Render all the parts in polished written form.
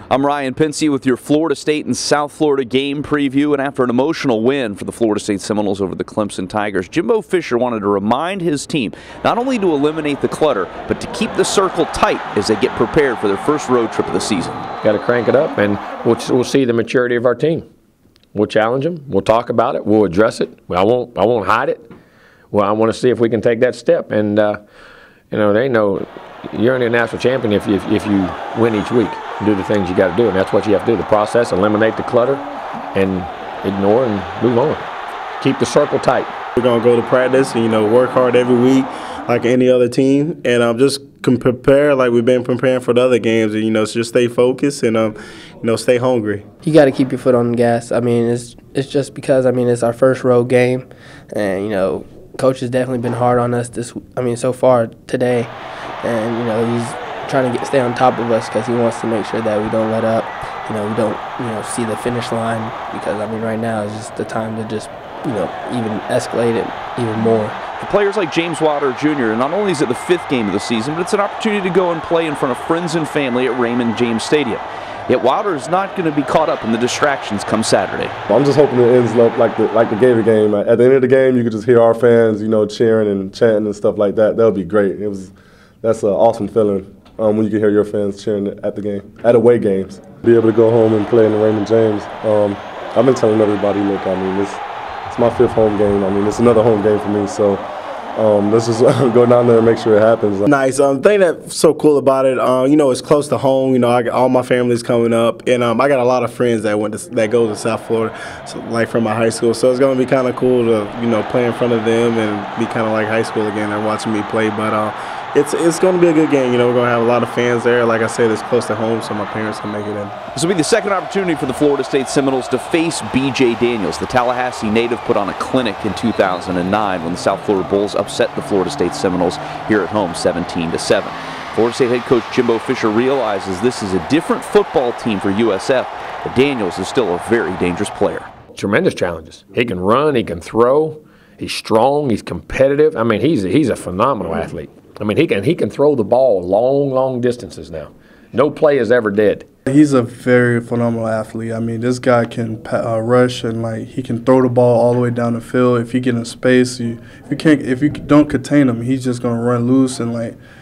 I'm Ryan Pinsey with your Florida State and South Florida game preview. And after an emotional win for the Florida State Seminoles over the Clemson Tigers, Jimbo Fisher wanted to remind his team not only to eliminate the clutter, but to keep the circle tight as they get prepared for their first road trip of the season. Got to crank it up, and we'll see the maturity of our team. We'll challenge them. We'll talk about it. We'll address it. I won't hide it. Well, I want to see if we can take that step. And they know you're only a national champion if you win each week. Do the things you got to do, and that's what you have to do. The process, eliminate the clutter, and ignore and move on. Keep the circle tight. We're gonna go to practice and work hard every week like any other team, and just prepare like we've been preparing for the other games, and just stay focused and stay hungry. You got to keep your foot on the gas. I mean, it's just because it's our first road game, and coach has definitely been hard on us so far today, and he's trying to stay on top of us because he wants to make sure that we don't let up. We don't see the finish line, because right now is just the time to just even escalate it even more. For players like James Wilder Jr., not only is it the 5th game of the season, but it's an opportunity to go and play in front of friends and family at Raymond James Stadium. Yet Wilder is not going to be caught up in the distractions come Saturday. I'm just hoping it ends up like the Gator game. At the end of the game, you could just hear our fans, cheering and chanting and stuff like that. That would be great. That's an awesome feeling when you can hear your fans cheering at the game, at away games. Be able to go home and play in the Raymond James. I've been telling everybody, look, it's my 5th home game. It's another home game for me. So let's just go down there and make sure it happens. Nice. The thing that's so cool about it, it's close to home. I got all my family's coming up, and I got a lot of friends that go to South Florida, so, like from my high school. So it's gonna be kind of cool to play in front of them and be kind of like high school again. They're watching me play, but it's going to be a good game. We're going to have a lot of fans there. Like I said, it's close to home, so my parents can make it in. This will be the second opportunity for the Florida State Seminoles to face B.J. Daniels. The Tallahassee native put on a clinic in 2009 when the South Florida Bulls upset the Florida State Seminoles here at home 17-7. Florida State head coach Jimbo Fisher realizes this is a different football team for USF, but Daniels is still a very dangerous player. Tremendous challenges. He can run, he can throw, he's strong, he's competitive. He's a phenomenal athlete. He can throw the ball long distances now. No play is ever dead. He's a very phenomenal athlete. This guy can rush, and he can throw the ball all the way down the field. If you get in space, if you don't contain him, he's just gonna run loose, and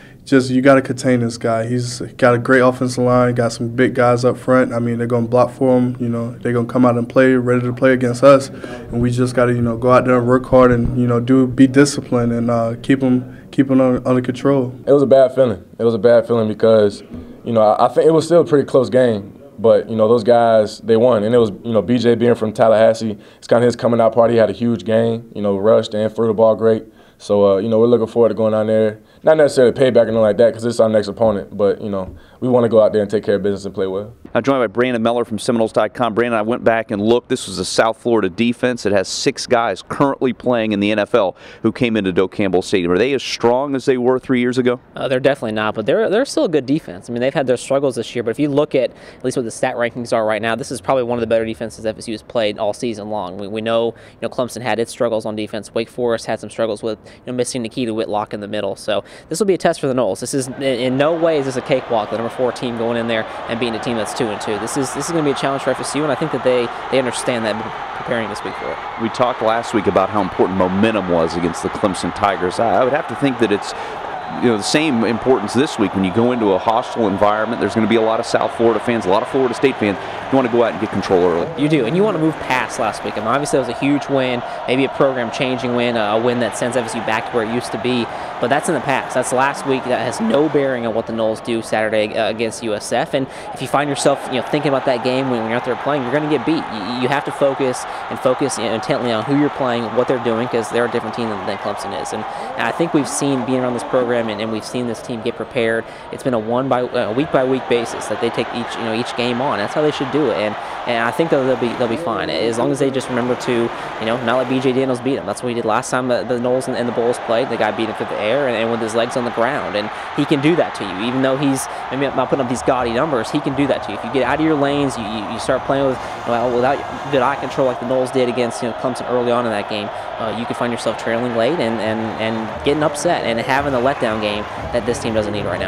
you got to contain this guy. He's got a great offensive line, got some big guys up front. They're going to block for him. They're going to come out and play, ready to play against us. And we just got to, go out there and work hard and, be disciplined and keep them under control. It was a bad feeling. It was a bad feeling because, I think it was still a pretty close game. But, those guys, they won. And it was, BJ being from Tallahassee, it's kind of his coming out party. He had a huge game, rushed and threw the ball great. So, we're looking forward to going down there. Not necessarily payback or anything like that because it's our next opponent, but, we want to go out there and take care of business and play well. I'm joined by Brandon Meller from Seminoles.com. Brandon, I went back and looked. This was a South Florida defense. It has 6 guys currently playing in the NFL who came into Doak Campbell Stadium. Are they as strong as they were 3 years ago? They're definitely not, but they're still a good defense. They've had their struggles this year, but if you look at least what the stat rankings are right now, this is probably one of the better defenses FSU has played all season long. We know, Clemson had its struggles on defense. Wake Forest had some struggles with missing Nikita Whitlock in the middle. So this will be a test for the Noles. This is in no way is this a cakewalk. The number 4 team going in there and beating a team that's 2-2. This is going to be a challenge for FSU, and I think that they understand that, preparing this week for it. We talked last week about how important momentum was against the Clemson Tigers. I would have to think that it's the same importance this week. When you go into a hostile environment, there's going to be a lot of South Florida fans, a lot of Florida State fans. You want to go out and get control early. You do, and you want to move past last week. Obviously, that was a huge win, maybe a program-changing win, a win that sends FSU back to where it used to be. But that's in the past. That's last week. That has no bearing on what the Noles do Saturday against USF. And if you find yourself, thinking about that game when you're out there playing, you're going to get beat. You have to focus intently on who you're playing, what they're doing, because they're a different team than Clemson is. And I think we've seen, being around this program, and we've seen this team get prepared. It's been a week-by-week basis that they take each game on. That's how they should do it. And I think they'll be fine as long as they just remember to not let B.J. Daniels beat them. That's what he did last time the Noles and the Bulls played. The guy beat him through the air and with his legs on the ground, and he can do that to you. Even though he's maybe not putting up these gaudy numbers, he can do that to you. If you get out of your lanes, you start playing without good eye control like the Noles did against Clemson early on in that game. You can find yourself trailing late and getting upset and having the letdown game that this team doesn't need right now.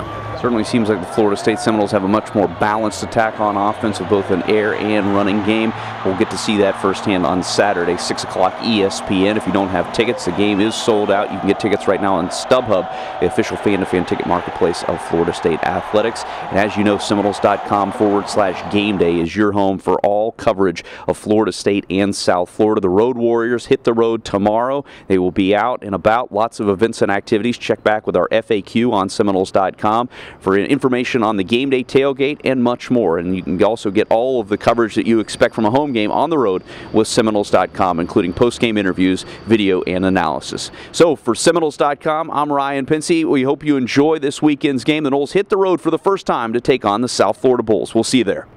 Certainly seems like the Florida State Seminoles have a much more balanced attack on offense with both an air and running game. We'll get to see that firsthand on Saturday, 6 o'clock ESPN. If you don't have tickets, the game is sold out. You can get tickets right now on StubHub, the official fan-to-fan ticket marketplace of Florida State Athletics. And as you know, Seminoles.com/game day is your home for all coverage of Florida State and South Florida. The Road Warriors hit the road tomorrow. They will be out and about. Lots of events and activities. Check back with our FAQ on Seminoles.com for information on the game day tailgate and much more. And you can also get all of the coverage that you expect from a home game on the road with Seminoles.com, including post-game interviews, video, and analysis. So for Seminoles.com, I'm Ryan Pinsey. We hope you enjoy this weekend's game. The Noles hit the road for the first time to take on the South Florida Bulls. We'll see you there.